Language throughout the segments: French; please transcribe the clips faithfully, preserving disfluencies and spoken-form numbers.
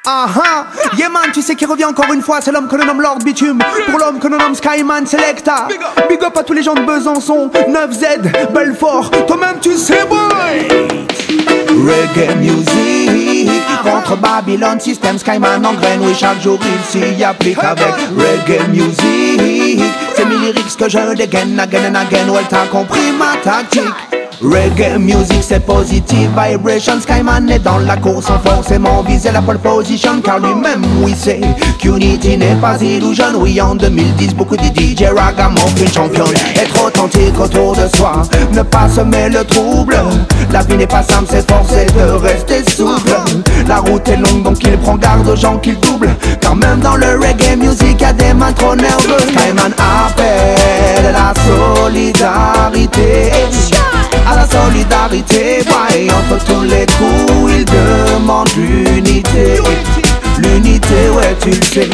Ah ah, yeah man, tu sais qui revient encore une fois, c'est l'homme que l'on nomme Lord Bitume. Pour l'homme que l'on nomme Skyman Selecta. Big up à tous les gens de Besançon, neuf Z, Belfort, toi-même tu sais boy. Reggae music, contre Babylon System, Skyman en graine, oui chaque jour il s'y applique avec reggae music. C'est mes lyrics que je dégaine again and again, ouais t'as compris ma tactique. Reggae music c'est positive vibration. Skyman est dans la course sans forcément viser la pole position, car lui-même oui sait qu'unity n'est pas illusion. Oui en deux mille dix beaucoup de D J ragamuffin championne. Être authentique autour de soi, ne pas semer le trouble. La vie n'est pas simple, c'est forcé de rester souple. La route est longue donc il prend garde aux gens qu'il double, car même dans le reggae music y'a des mains trop nerveux. Skyman appelle la solidarité, à la solidarité, ouais, entre tous les coups, il demande l'unité. L'unité, ouais, tu le sais.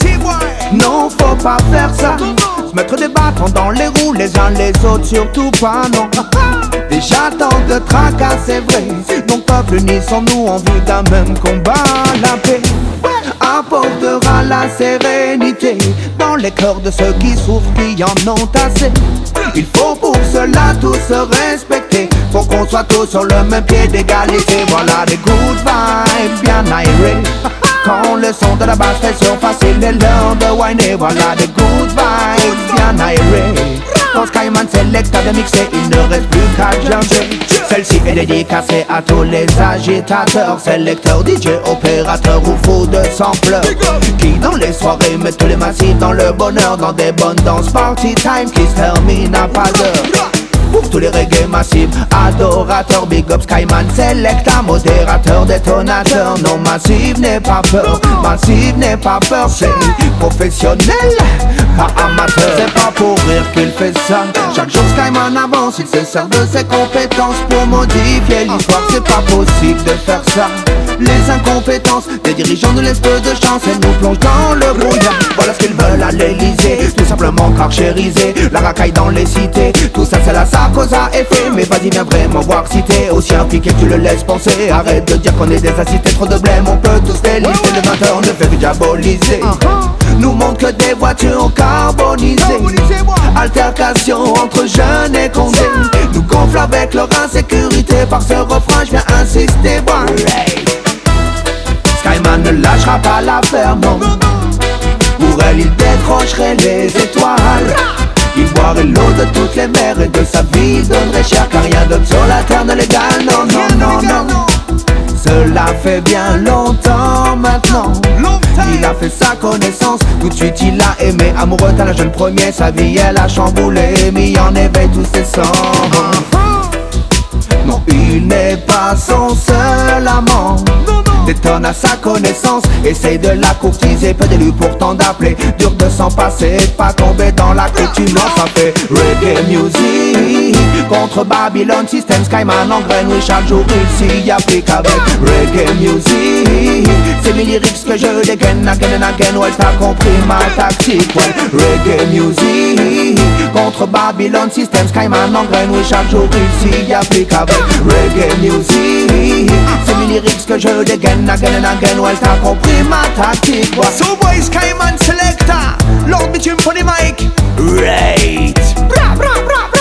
Non, faut pas faire ça. Se mettre des bâtons dans les roues, les uns les autres, surtout pas, non. Déjà tant de tracas, c'est vrai. Donc peuple uni, sommes-nous en vue d'un même combat. La paix apportera la sérénité dans les cœurs de ceux qui souffrent, qui en ont assez. Il faut pour cela tous se respecter, faut qu'on soit tous sur le même pied d'égalité. Voilà des good vibes bien aérés, quand le son de la basse fait surface, il est l'heure de whiner. Voilà des good vibes bien aérés, quand Skyman Selecta de mixer, il ne reste plus qu'à jammer. Celle-ci est dédicacée à tous les agitateurs, sélecteurs, D J, opérateurs ou fous de sampleurs, qui dans les soirées mettent tous les massifs dans le bonheur, dans des bonnes danses party time qui se terminent à pas d'heure. Pour tous les reggae massifs, adorateurs, big up Skyman Selecta, modérateur, détonateur. Non, massif n'est pas peur, massif n'est pas peur, c'est professionnel, pas amateur. C'est pas pour rire qu'il fait ça, chaque jour Skyman avance, il se sert de ses compétences pour modifier l'histoire. C'est pas possible de faire ça, les incompétences des dirigeants nous laissent peu de chance et nous plongent dans le brouillard. Voilà ce qu'ils veulent à l'Elysée, tout simplement carchériser la racaille dans les cités. Tout ça c'est la cause à effet, mais vas-y viens vraiment voir si t'es aussi impliqué que tu le laisses penser. Arrête de dire qu'on est des assistés, trop de blême, on peut tous délister. Le vingt heures ne fait que diaboliser, nous montre que des voitures carbonisées. Altercation entre jeunes et condés, nous gonfle avec leur insécurité. Par ce refrain je viens insister, Skyman ne lâchera pas l'affaire, non. Pour elle il décrocherait les étoiles, il boirait l'eau de toutes les mers et de sa vie il donnerait cher, car rien d'autre sur la terre ne l'égale. Non, non, non, non. Cela fait bien longtemps maintenant, il a fait sa connaissance, tout de suite il a aimé. Amoureux à la jeune premier, sa vie elle a chamboulé, mis en éveil tous ses sens. Non, il n'est pas son seul amant, détonne à sa connaissance, essaye de la courtiser, peu d'élu pourtant d'appeler. Dur de s'en passer, de pas tomber dans la coutume. Ça fait reggae music, contre Babylon System, Skyman en graine, oui chaque jour il s'y applique avec reggae music. C'est mes lyrics que je dégaine again and again, ouais t'as compris ma tactique. Ouais, reggae music, contre Babylon System, Skyman en graine, oui chaque jour il s'y applique avec reggae music. C'est mes lyrics que je dégaine again and again, ouais t'as compris ma tactique. Ouais. So boy Skyman Selecta, Lord Bitume for the mic. Right. Bra bra bra bra.